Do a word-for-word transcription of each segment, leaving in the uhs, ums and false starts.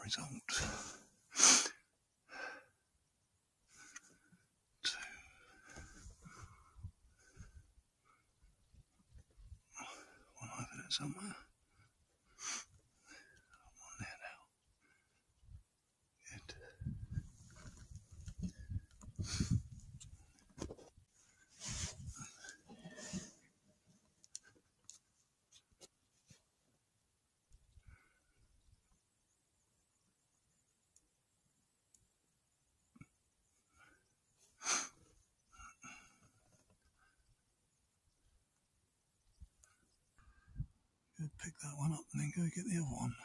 result. Two. One over there somewhere. One there now. Good. Go pick that one up and then go get the other one.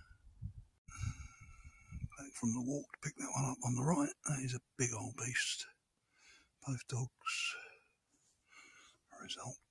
Back from the walk to pick that one up on the right. That is a big old beast. Both dogs. Result.